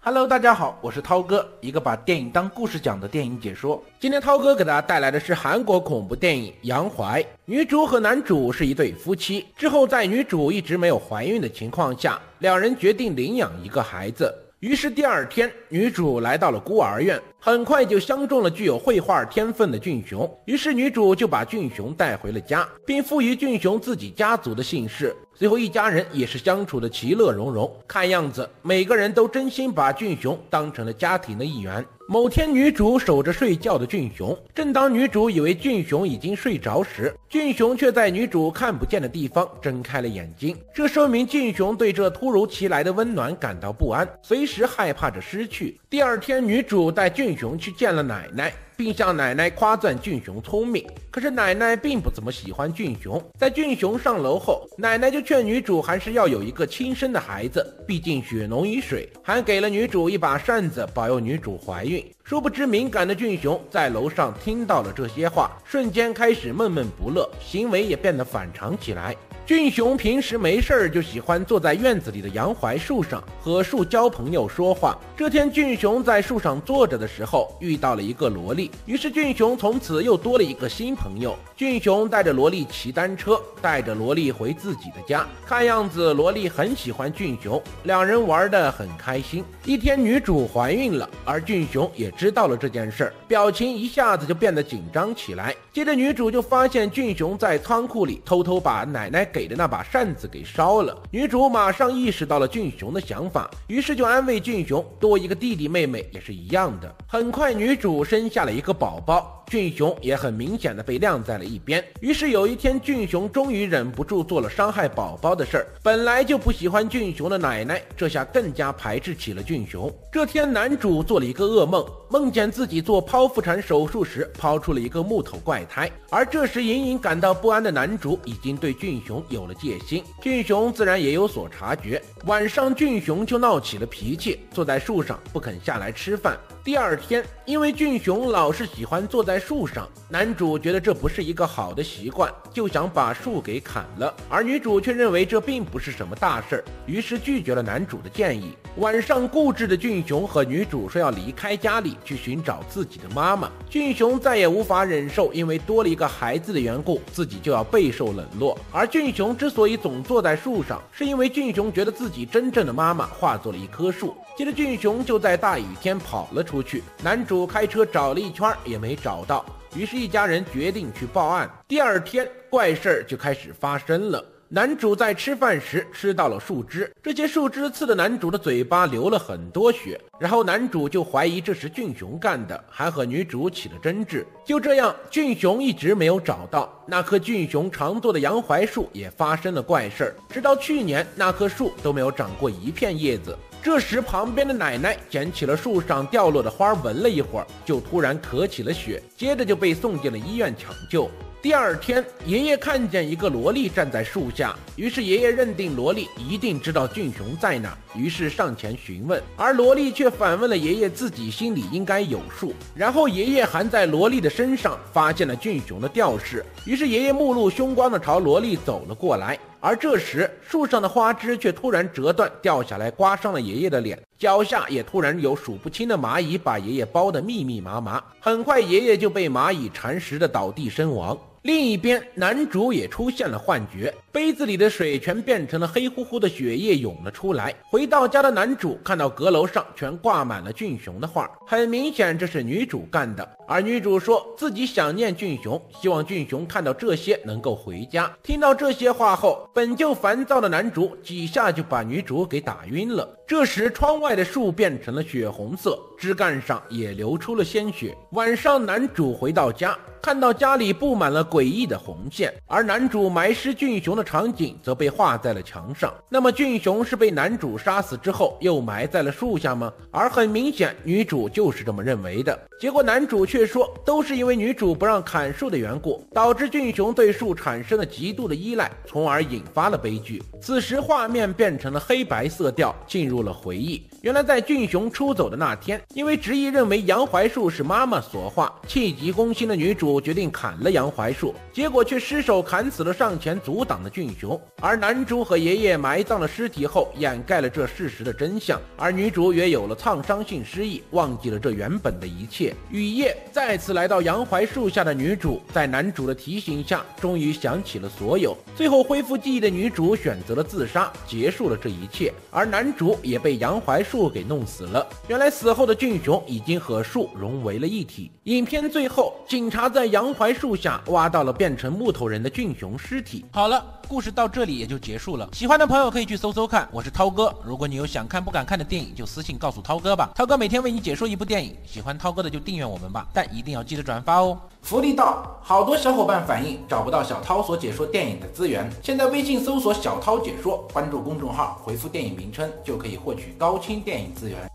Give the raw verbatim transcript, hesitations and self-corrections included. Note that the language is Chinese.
Hello， 大家好，我是涛哥，一个把电影当故事讲的电影解说。今天涛哥给大家带来的是韩国恐怖电影《杨怀》。女主和男主是一对夫妻，之后在女主一直没有怀孕的情况下，两人决定领养一个孩子。于是第二天，女主来到了孤儿院，很快就相中了具有绘画天分的俊雄。于是女主就把俊雄带回了家，并赋予俊雄自己家族的姓氏。随后一家人也是相处的其乐融融，看样子每个人都真心把俊雄当成了家庭的一员。某天，女主守着睡觉的俊雄，正当女主以为俊雄已经睡着时，俊雄却在女主看不见的地方睁开了眼睛。这说明俊雄对这突如其来的温暖感到不安，随时害怕着失去。第二天，女主带俊雄去见了奶奶，并向奶奶夸赞俊雄聪明。可是奶奶并不怎么喜欢俊雄。在俊雄上楼后，奶奶就劝女主还是要有一个亲生的孩子，毕竟血浓于水，还给了女主一把扇子保佑女主怀孕。殊不知敏感的俊雄在楼上听到了这些话，瞬间开始闷闷不乐，行为也变得反常起来。俊雄平时没事就喜欢坐在院子里的杨槐树上和树交朋友说话。这天俊雄在树上坐着的时候遇到了一个萝莉，于是俊雄从此又多了一个新朋友。俊雄带着萝莉骑单车，带着萝莉回自己的家，看样子萝莉很喜欢俊雄，两人玩得很开心。一天，女主怀孕了，而俊雄也知道了这件事儿，表情一下子就变得紧张起来。接着女主就发现俊雄在仓库里偷偷把奶奶给的那把扇子给烧了。女主马上意识到了俊雄的想法，于是就安慰俊雄，多一个弟弟妹妹也是一样的。很快女主生下了一个宝宝，俊雄也很明显的被晾在了一边。于是有一天，俊雄终于忍不住做了伤害宝宝的事儿。本来就不喜欢俊雄的奶奶，这下更加排斥起了俊雄。这天，男主做了一个噩梦，梦见自己做剖腹产手术时抛出了一个木头怪胎，而这时隐隐感到不安的男主已经对俊雄有了戒心。俊雄自然也有所察觉，晚上俊雄就闹起了脾气，坐在树上不肯下来吃饭。第二天，因为俊雄老是喜欢坐在树上，男主觉得这不是一个好的习惯，就想把树给砍了，而女主却认为这并不是什么大事，于是拒绝了男主的建议。晚上，固执的俊雄和女主说要离开家里去寻找自己的妈妈。俊雄再也无法忍受因为多了一个孩子的缘故，自己就要备受冷落。而俊雄之所以总坐在树上，是因为俊雄觉得自己真正的妈妈化作了一棵树。接着俊雄就在大雨天跑了出去，男主开车找了一圈也没找到，于是一家人决定去报案。第二天，怪事就开始发生了。男主在吃饭时吃到了树枝，这些树枝刺的男主的嘴巴流了很多血，然后男主就怀疑这是俊雄干的，还和女主起了争执。就这样，俊雄一直没有找到，那棵俊雄常坐的杨槐树也发生了怪事，直到去年那棵树都没有长过一片叶子。这时旁边的奶奶捡起了树上掉落的花，闻了一会儿，就突然咳起了血，接着就被送进了医院抢救。第二天，爷爷看见一个萝莉站在树下，于是爷爷认定萝莉一定知道俊雄在哪，于是上前询问，而萝莉却反问了爷爷自己心里应该有数。然后爷爷还在萝莉的身上发现了俊雄的吊饰，于是爷爷目露凶光地朝萝莉走了过来。而这时，树上的花枝却突然折断掉下来，刮伤了爷爷的脸，脚下也突然有数不清的蚂蚁把爷爷包得密密麻麻。很快，爷爷就被蚂蚁缠实的倒地身亡。另一边，男主也出现了幻觉，杯子里的水全变成了黑乎乎的血液涌了出来。回到家的男主看到阁楼上全挂满了俊雄的画，很明显这是女主干的。而女主说自己想念俊雄，希望俊雄看到这些能够回家。听到这些话后，本就烦躁的男主几下就把女主给打晕了。这时窗外的树变成了血红色，枝干上也流出了鲜血。晚上男主回到家，看到家里布满了诡异的红线，而男主埋尸俊雄的场景则被画在了墙上。那么俊雄是被男主杀死之后又埋在了树下吗？而很明显，女主就是这么认为的。 结果男主却说都是因为女主不让砍树的缘故，导致俊雄对树产生了极度的依赖，从而引发了悲剧。此时画面变成了黑白色调，进入了回忆。原来在俊雄出走的那天，因为执意认为杨槐树是妈妈所化，气急攻心的女主决定砍了杨槐树，结果却失手砍死了上前阻挡的俊雄。而男主和爷爷埋葬了尸体后，掩盖了这事实的真相，而女主也有了创伤性失忆，忘记了这原本的一切。雨夜再次来到杨槐树下的女主，在男主的提醒下，终于想起了所有。最后恢复记忆的女主选择了自杀，结束了这一切，而男主也被杨槐树给弄死了。原来死后的俊雄已经和树融为了一体。影片最后，警察在杨槐树下挖到了变成木头人的俊雄尸体。好了，故事到这里也就结束了。喜欢的朋友可以去搜搜看，我是涛哥。如果你有想看不敢看的电影，就私信告诉涛哥吧，涛哥每天为你解说一部电影。喜欢涛哥的就订阅我们吧，但一定要记得转发哦。福利到，好多小伙伴反映找不到小涛所解说电影的资源，现在微信搜索小涛解说，关注公众号，回复电影名称就可以获取高清电影资源。